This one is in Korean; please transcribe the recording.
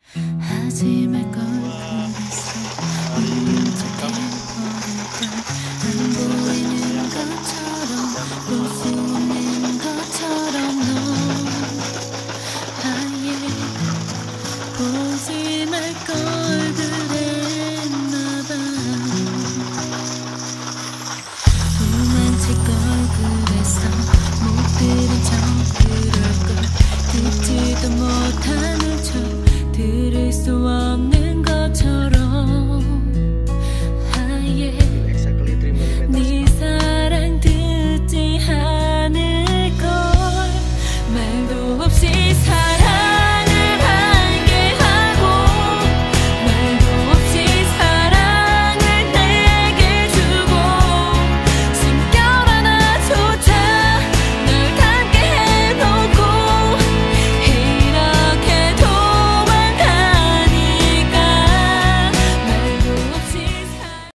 하지 말 걸 그랬어. 모른 척해버릴까. 안 보이는 것처럼 볼 수 없는 것처럼 너 아예 보지 말 걸 그랬나봐. 도망칠 걸 그랬어. 못 들은 척 그럴걸. 듣지도 못하는 척 들을 수 없는 것처럼